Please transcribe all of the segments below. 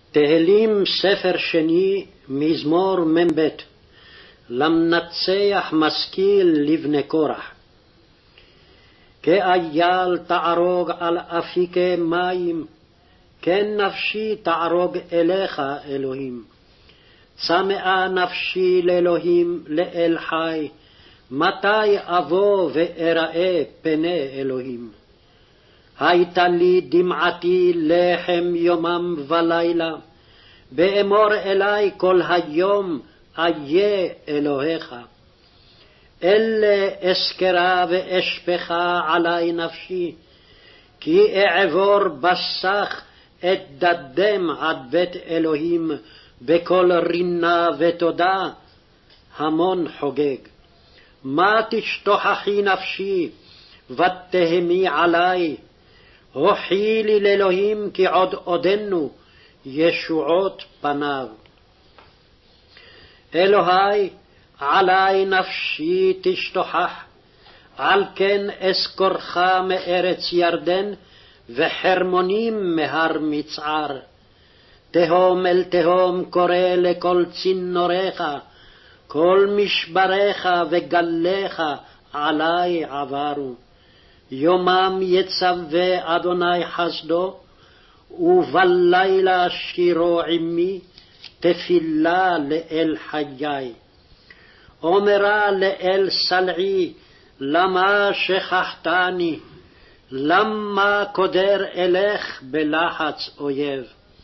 תהילים ספר שני מזמור מ"ב. למנצח משכיל לבני קורח. כאייל תערוג על אפיקי מים, כן נפשי תערוג אליך אלוהים. צמאה נפשי לאלוהים לאל חי, מתי אבוא ואראה פני אלוהים. הייתה לי דמעתי לחם יומם ולילה, באמור אלי כל היום איה אלוהיך. אלה אזכרה ואשפכה עלי נפשי, כי אעבור בסך את דדם עד בית אלוהים, בכל רינה ותודה המון חוגג. מה תשתוכחי נפשי ותהמי עלי, הוכי לי לאלוהים כי עוד עודנו ישועות פניו. אלוהי עלי נפשי תשתוכח, על כן אזכורך מארץ ירדן וחרמונים מהר מצער. תהום אל תהום קורא לכל צינוריך, כל משבריך וגליך עלי עברו. יומם יצווה אדוני חסדו, ובלילה שירו עמי, תפילה לאל חיי. אומרה לאל סלעי, למה שכחתני? למה קודר אלך בלחץ אויב?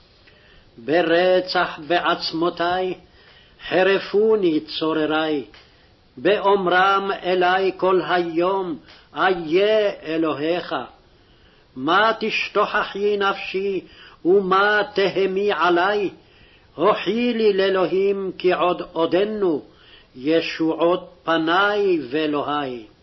ברצח בעצמותי חרפוני צוררי, באומרם אלי כל היום איה אלוהיך. מה תשתוכחי נפשי ומה תהמי עלי, הוכי לי לאלוהים כי עוד עודנו ישועות פני ואלוהי.